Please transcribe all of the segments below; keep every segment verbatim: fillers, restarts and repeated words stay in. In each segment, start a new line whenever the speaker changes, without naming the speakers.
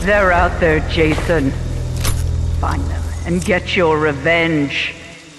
They're out there, Jason. Find them and get your revenge.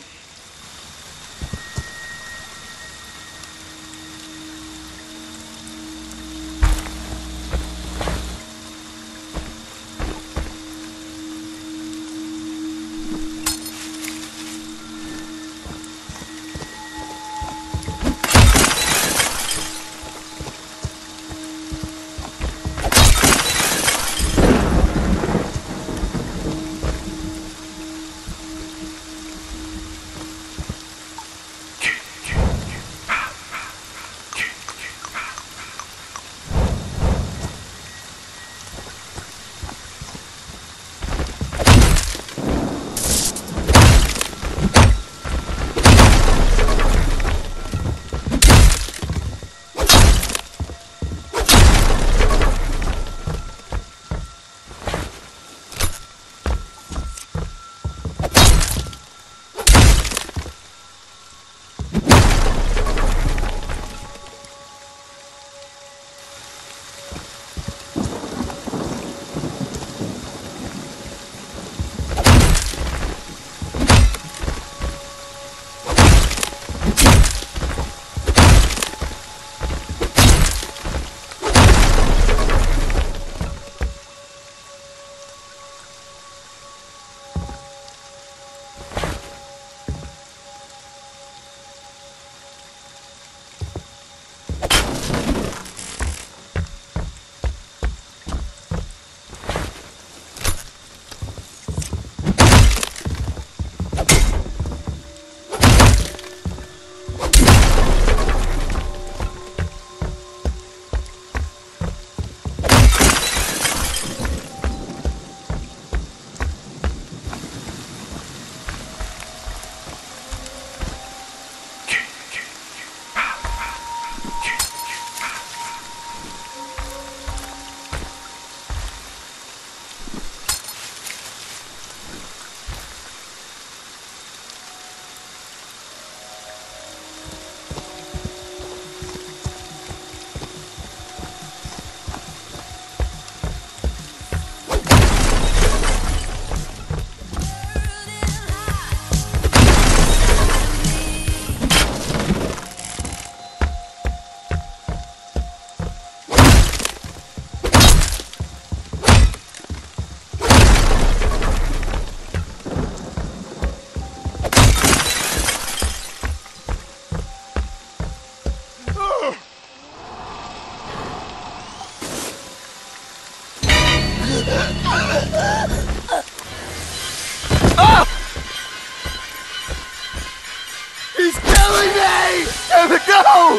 He's killing me! No!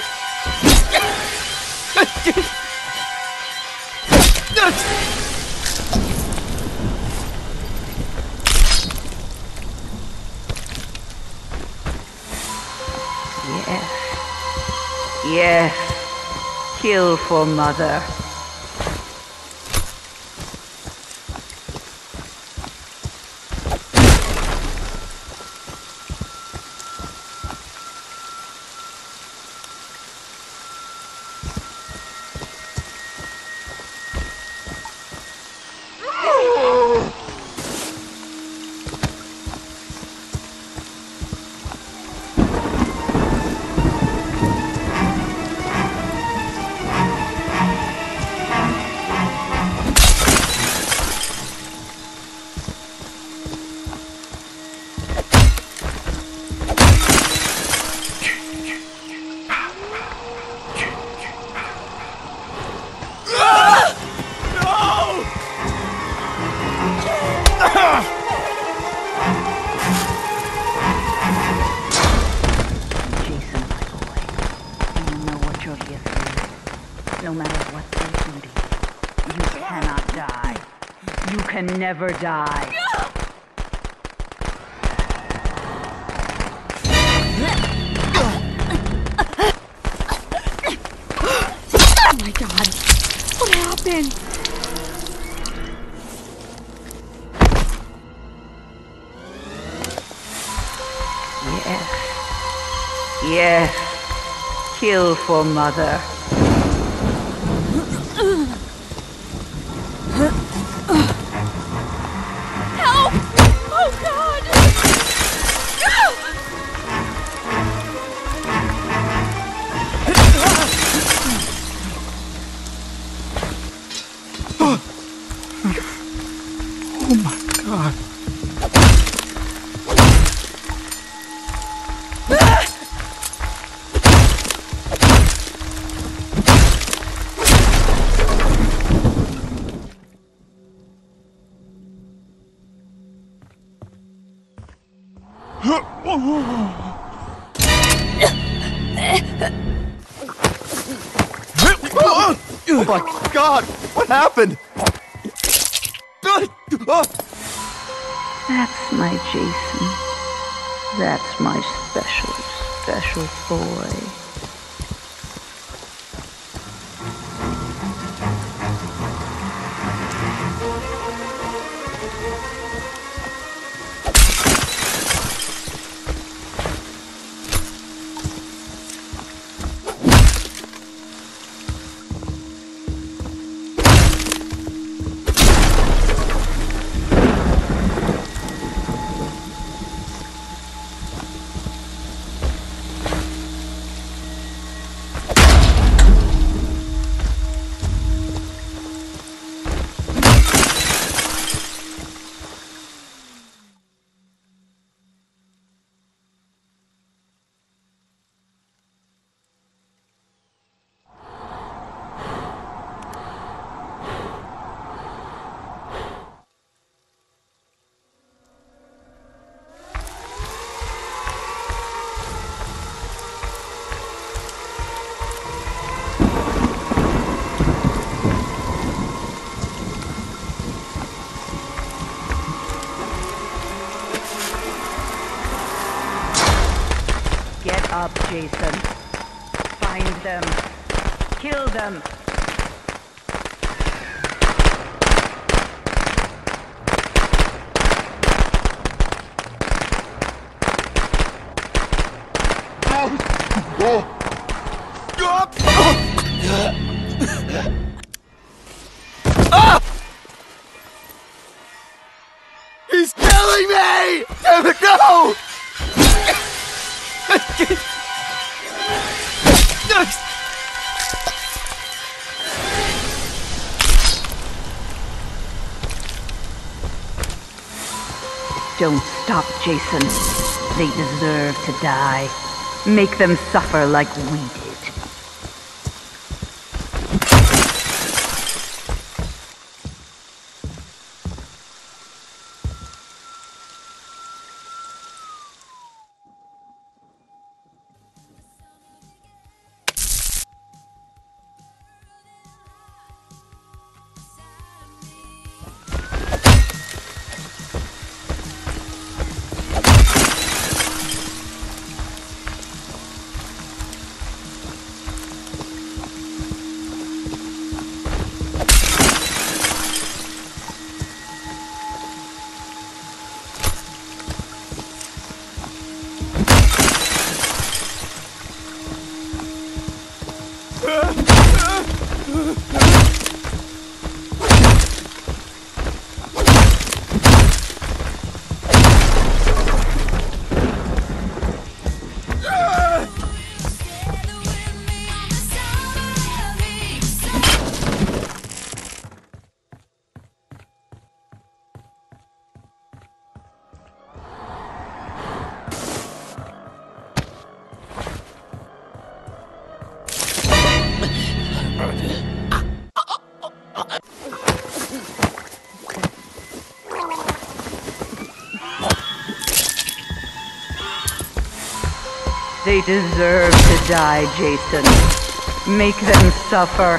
Yes. Yes. Kill for Mother. No matter what they do to you, you cannot die. You can never die.
Oh my God! What happened?
Yes. Yes. Kill for Mother.
Uh.
Oh my God. Oh my God! What happened?
That's my Jason. That's my special, special boy. Get up, Jason. Find them. Kill them.
He's killing me! Damn it, no!
Don't stop, Jason. They deserve to die. Make them suffer like we did. They deserve to die, Jason. Make them suffer.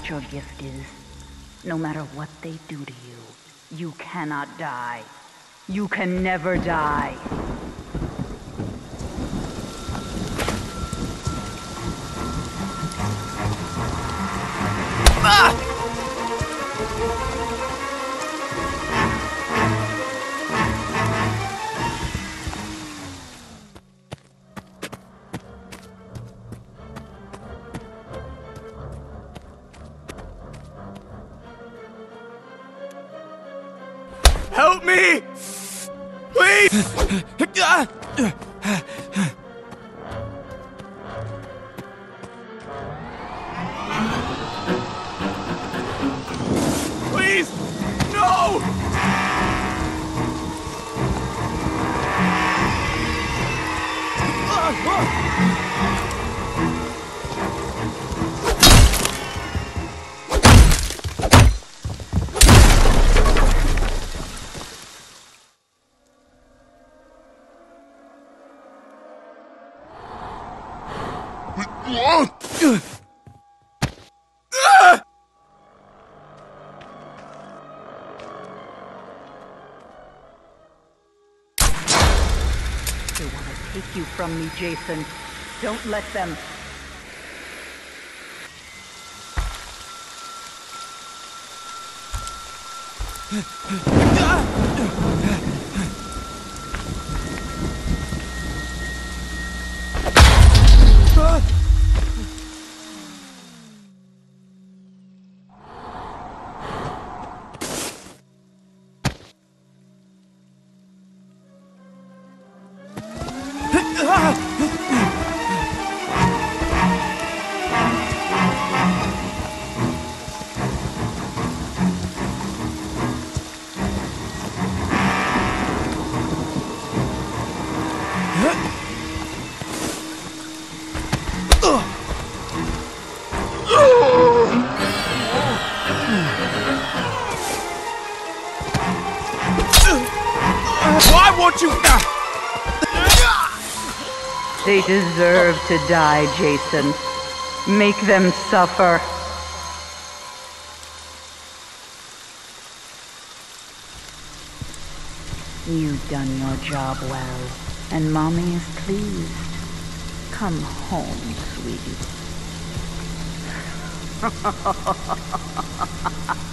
what your gift is. No matter what they do to you, you cannot die. You can never die.
Ah! Help me! Please! Please! No!
They want to take you from me, Jason. Don't let them.
Why won't you?
They deserve to die, Jason. Make them suffer. You've done your job well, and Mommy is pleased. Come home, sweetie.